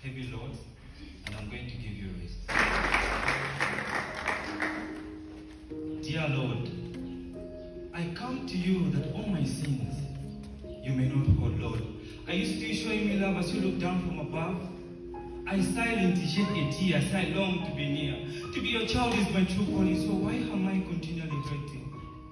heavy loads, and I'm going to give you rest. Dear Lord, I come to you that all my sins you may not hold, Lord. Are you still showing me love as you look down from above? I silently shed a tear as I long to be near. To be your child is my true calling, so why am I continually hurting?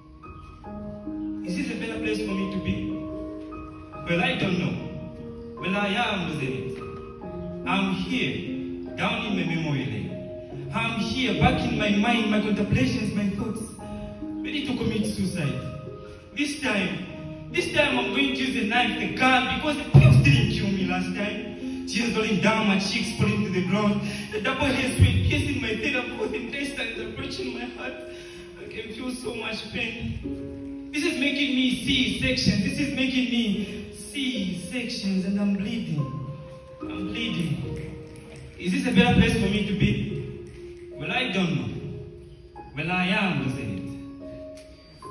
Is this a better place for me to be? Well, I don't know. Well, I am losing it. I'm here, down in my memory lane. I'm here, back in my mind, my contemplations, my thoughts, ready to commit suicide. This time I'm going to use the knife, the gun, because the pills didn't kill me last time. Tears rolling down my cheeks, falling to the ground. The double-headed pain piercing my third both intestines and approaching my heart. I can feel so much pain. This is making me see sections. This is making me see sections, and I'm bleeding. I'm bleeding. Is this a better place for me to be? Well, I don't know. Well, I am losing it.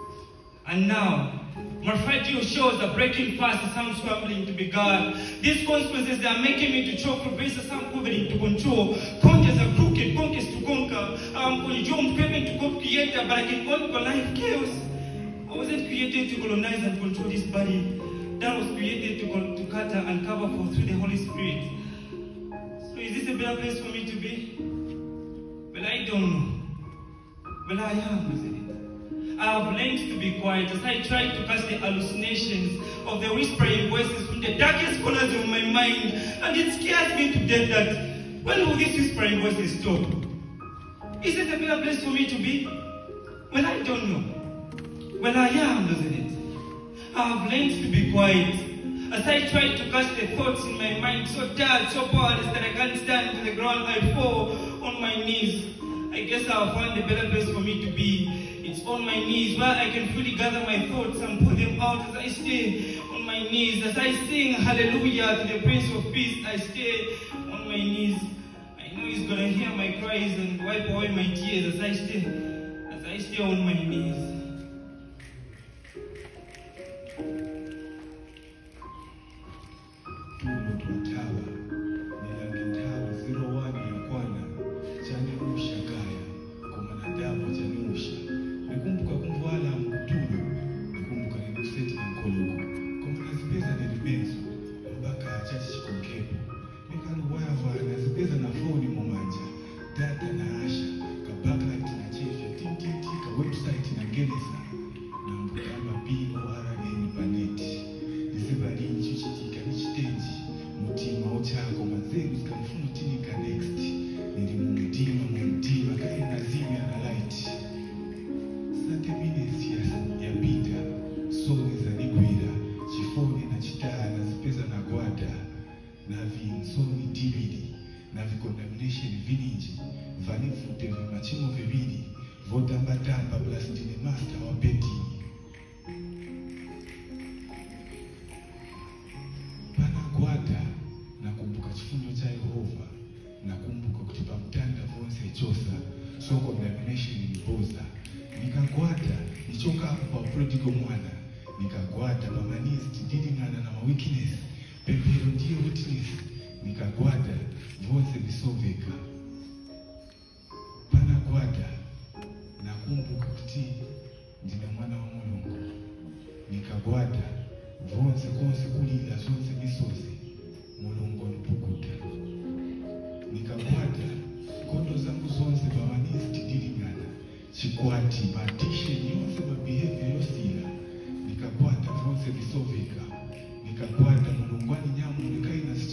And now, my fragile shores are breaking fast as I'm scrambling to be God. These consequences, they are making me to choke for grace as I'm quivering to control. Conquers are crooked, conquers to conquer. I'm conjoined, craving to God creator, but I can only life chaos. I wasn't created to colonize and control this body. That was created to cater and cover for through the Holy Spirit. So is this a better place for me to be? Well, I don't know. Well, I am losing it. I have learned to be quiet as I try to cast the hallucinations of the whispering voices from the darkest corners of my mind. And it scares me to death that when will these whispering voices stop? Is it a better place for me to be? Well, I don't know. Well, I am losing it. I have learned to be quiet as I try to cast the thoughts in my mind so tired, so powerless that I can't stand to the ground. I fall on my knees. I guess I'll find a better place for me to be. It's on my knees where I can fully gather my thoughts and put them out as I stay on my knees. As I sing hallelujah to the Prince of Peace, I stay on my knees. I know He's gonna hear my cries and wipe away my tears as I stay on my knees.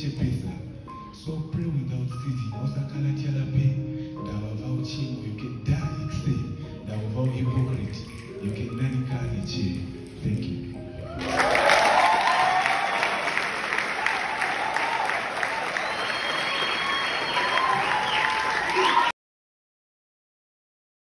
So pray without ceasing. Also, you can die